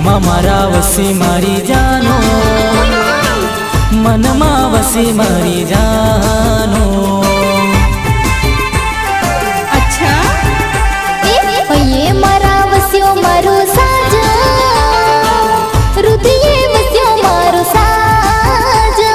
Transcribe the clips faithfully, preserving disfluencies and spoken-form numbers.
માં મારા વસી મારી જાનો, મનમાં વસી મારી જાનો। अच्छा ये मारा वस्यो मारो साजो, हृदये वस्यो मारो साजो।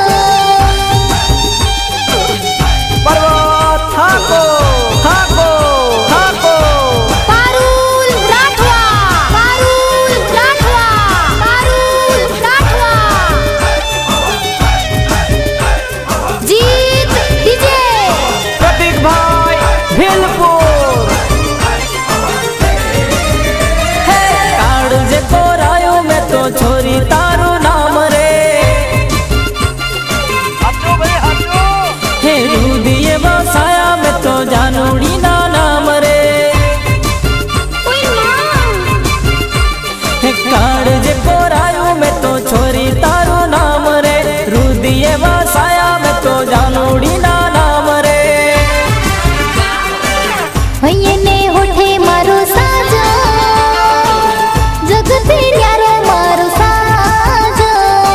पर्वत थाको थाको थाको पारुल राठवा पारुल राठवा पारुल राठवा। जीत डीजे प्रतीक भाई भेलपुर। काड़ जे कोरायो में तो छोरी तारू नाम रे, हे रुदिये बसाया में तो जानूड़ी ना नाम रे। हे काड़ जे कोरायो में तो छोरी तारू नाम रे, रुदिये बसाया में तो जानूड़ी ना नाम रे। भैये ने होठे मारो साजो, जगते न्यारो मारो साजो।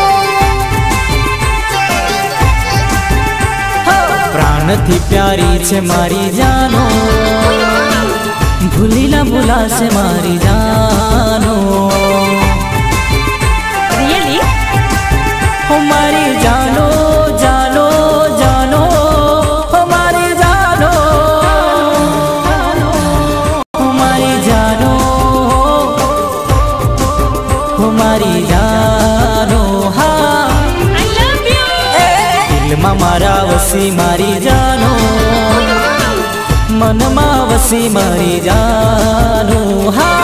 प्राण थी प्यारी छे मारी जानो, भूली ना भूला से मारी जानो। रियली हो मारी जानो जानो जानो, हो मारी जानो, हो मारी जानो, हो मारी जानो। हाँ आई लव यू। दिल में मारा वसी मारी जानो, मन में वसी मारी जानो। हाँ